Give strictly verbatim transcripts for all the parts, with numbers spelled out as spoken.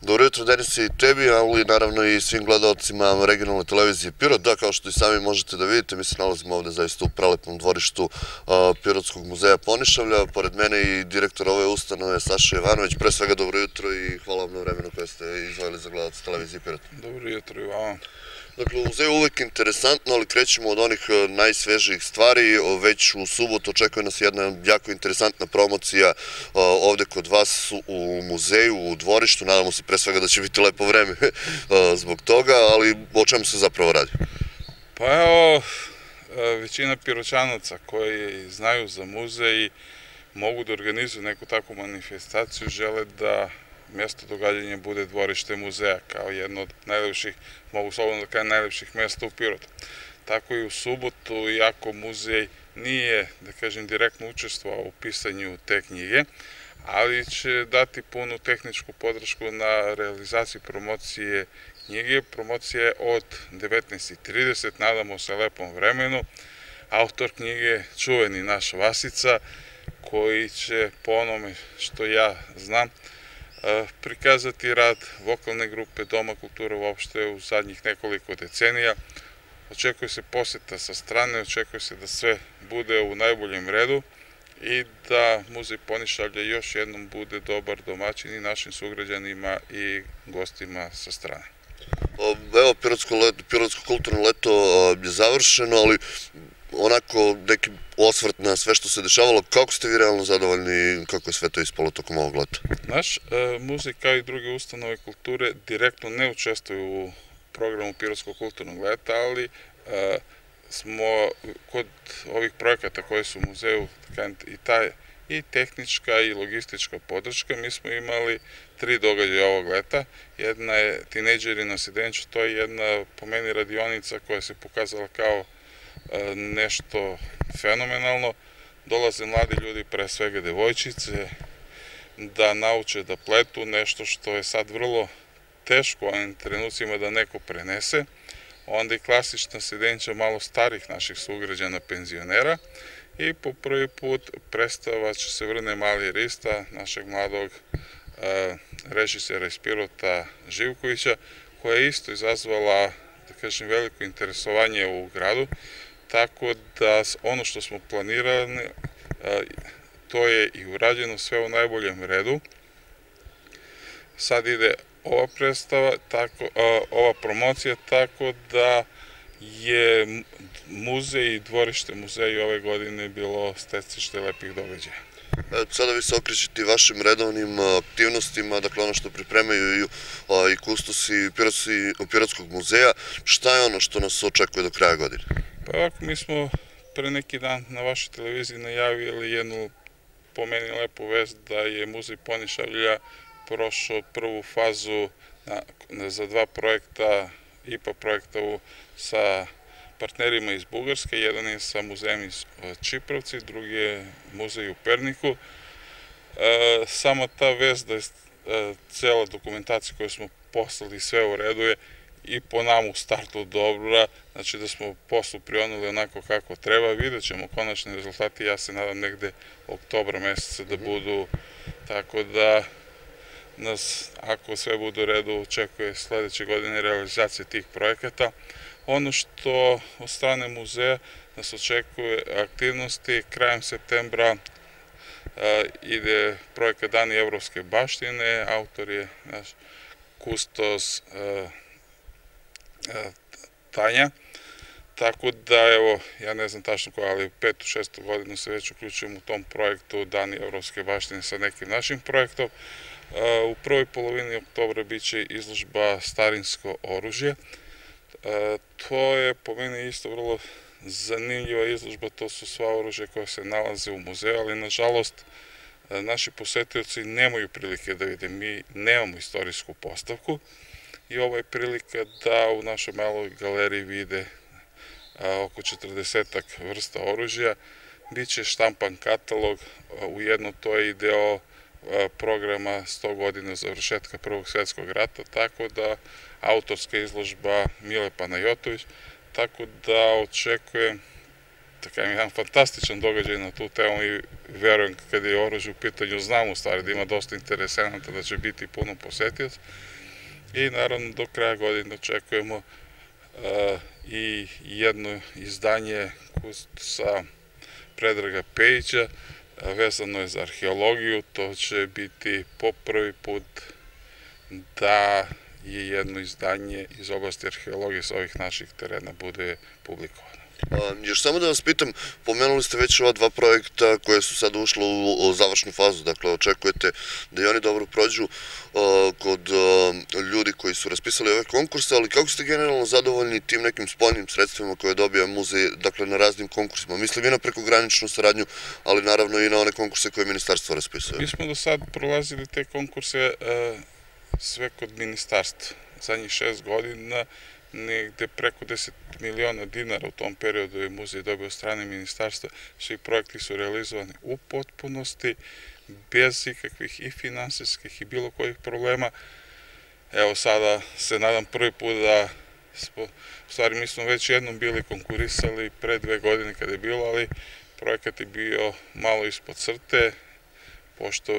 Dobro jutro, Denis, i tebi, ali naravno i svim gledalcima regionalne televizije Pirot. Da, kao što i sami možete da vidite, mi se nalazimo ovde zaista u prelepnom dvorištu Pirotskog muzeja Ponišavlja. Pored mene i direktor ove ustanove Saša Jovanović. Pre svega dobro jutro i hvala vam na vremenu koje ste izdvojili za gledalce televizije Pirot. Dobro jutro i vama. Dakle, u muzeju uvek interesantno, ali krećemo od onih najsvežijih stvari. Već u subotu očekuje nas jedna jako interesantna promocija ovde kod vas u muzeju, u dvorištu. Nadamo se pre svega da će biti lepo vreme zbog toga, ali o čemu se zapravo radi? Pa evo, većina Piroćanaca koji znaju za muzej i mogu da organizuju neku takvu manifestaciju, žele da mjesto događanja bude dvorište muzeja kao jedno od najlepših, mogu slobodno da kažem, najlepših mjesta u Pirotu. Tako i u subotu, iako muzej nije, da kažem, direktno učestvovao u pisanju te knjige, ali će dati punu tehničku podršku na realizaciji promocije knjige. Promocija je od devetnaest i trideset, nadamo se lepom vremenu. Autor knjige, čuveni naš Vasica, koji će, po onome što ja znam, prikazati rad vokalne grupe Doma kulture uopšte u zadnjih nekoliko decenija. Očekuje se posjeta sa strane, očekuje se da sve bude u najboljem redu i da muzej Ponišavlja još jednom bude dobar domaćin i našim sugrađanima i gostima sa strane. Evo, Pirotsko kulturno leto je završeno, ali onako neki osvrt na sve što se dešavalo. Kako ste vi realno zadovoljni, kako je sve to ispalo tokom ovog leta? Naš muzej, kao i druge ustanove kulture, direktno ne učestvuju u programu Pirotskog kulturnog leta, ali smo kod ovih projekata koji su u muzeju i ta i tehnička i logistička podrška. Mi smo imali tri događaja ovog leta. Jedna je Tinejdžeri na Sidenču, to je jedna po meni radionica koja se pokazala kao nešto fenomenalno. Dolaze mladi ljudi, pre svega devojčice, da nauče da pletu, nešto što je sad vrlo teško u ovim trenucima da neko prenese. Onda i klasična Sidenča malo starih naših sugrađana penzionera i po prvi put predstava će se Vrne mali Rista, našeg mladog režisera iz Pirota Živkovića, koja je isto izazvala, da kažem, veliko interesovanje u gradu, tako da ono što smo planirali, to je i urađeno sve u najboljem redu. Sad ide ova predstava, ova promocija, tako da je muzej i dvorište muzeja ove godine bilo stecište lepih događaja. Sada vi se okrećete vašim redovnim aktivnostima, dakle ono što pripremaju i kustosi Pirotskog muzeja. Šta je ono što nas očekuje do kraja godine? Pa ovako, mi smo pre neki dan na vašoj televiziji najavili jednu, po meni, lepu vest da je muzej Ponišavlja prošao prvu fazu za dva projekta, I P A projekta sa partnerima iz Bugarske. Jedan je sa muzejem iz Čiprovci, drugi je muzej u Perniku. Sama ta vest da je cela dokumentacija koju smo poslali sve u redu je i po nama u startu dobra, znači da smo poslu prionuli onako kako treba. Vidjet ćemo konačni rezultati, ja se nadam negde oktobra meseca da budu, tako da nas, ako sve bude u redu, očekuje sledeće godine realizacija tih projekata. Ono što od strane muzeja nas očekuje aktivnosti, krajem septembra ide projekat Dani evropske baštine, autor je naš kustos Tanja, tako da, evo, ja ne znam tačno koja, ali petu, šestu godinu se već uključujem u tom projektu Dani evropske baštine sa nekim našim projektom. U prvoj polovini oktobra bit će izložba Starinsko oružje. To je po meni isto vrlo zanimljiva izložba, to su sva oružja koja se nalaze u muzeju, ali nažalost naši posetioci nemaju prilike da vide. Mi nemamo istorijsku postavku i ovo je prilika da u našoj maloj galeriji vide oko četrdesetak vrsta oružja. Biće štampan katalog, ujedno to je i deo programa sto godina završetka Prvog svjetskog rata, tako da autorska izložba Mile Panajotović, tako da očekujem da kažem, jedan fantastičan događaj na tu temu i verujem kad je oružje u pitanju, znam u stvari da ima dosta interesenata, da će biti puno posetioca. I naravno do kraja godine očekujemo i jedno izdanje sa Predraga Pejića, vezano je za arheologiju. To će biti po prvi put da je jedno izdanje iz oblasti arheologije sa ovih naših terena bude publikovano. Još samo da vas pitam, pomenuli ste već ova dva projekta koje su sada ušla u završnu fazu, dakle očekujete da i oni dobro prođu kod ljudi koji su raspisali ove konkurse, ali kako ste generalno zadovoljni tim nekim spoljnim sredstvima koje dobija muzej, dakle na raznim konkursima? Mislim i na prekograničnu saradnju, ali naravno i na one konkurse koje ministarstvo raspisuje. Mi smo do sad prolazili te konkurse sve kod ministarstva. Zadnjih šest godina negde preko deset miliona dinara u tom periodu je muzej dobio strane ministarstva. Svi projekti su realizovani u potpunosti, bez ikakvih i finansijskih i bilo kojih problema. Evo sada se nadam prvi put da, u stvari mi smo već jednom bili konkurisali pre dve godine kada je bilo, ali projekat je bio malo ispod crte, pošto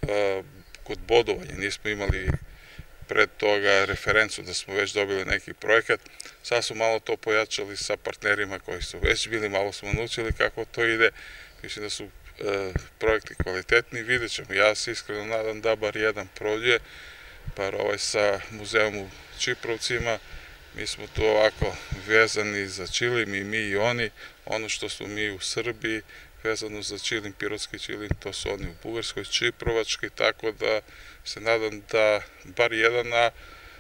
kod bodovanja nismo imali pred toga referencu da smo već dobili neki projekat. Sad su malo to pojačali sa partnerima koji su već bili, malo smo naučili kako to ide. Mislim da su projekti kvalitetni, vidjet ćemo. Ja se iskreno nadam da bar jedan prođe, bar ovaj sa muzejom u Čiprovcima. Mi smo tu ovako vezani za Čilim i mi i oni. Ono što smo mi u Srbiji vezano za Čilim, Pirotski Čilim, to su oni u Bugarskoj, Čiprovački, tako da se nadam da bar jedan, a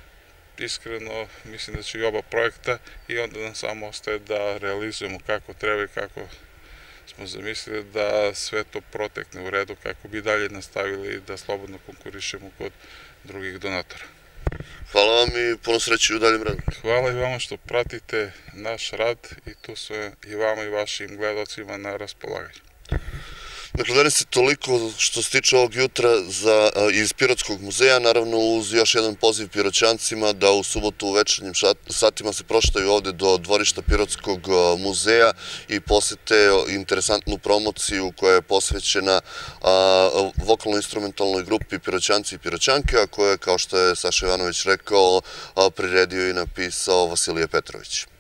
iskreno mislim da će i oba projekta i onda nam samo ostaje da realizujemo kako treba i kako smo zamislili da sve to protekne u redu kako bi dalje nastavili da slobodno konkurišemo kod drugih donatora. Hvala vam i puno sreće u daljem radu. Hvala i vama što pratite naš rad i tu su i vama i vašim gledalcima na raspolaganju. Dakle, danas je toliko što se tiče ovog jutra iz Pirotskog muzeja, naravno uz još jedan poziv Piroćancima da u subotu u večernjim satima se prošetaju ovde do dvorišta Pirotskog muzeja i posete interesantnu promociju koja je posvećena vokalno-instrumentalnoj grupi Piroćanci i Piroćanke, a koja je, kao što je Saša Ivanović rekao, priredio i napisao Vasilije Petrović.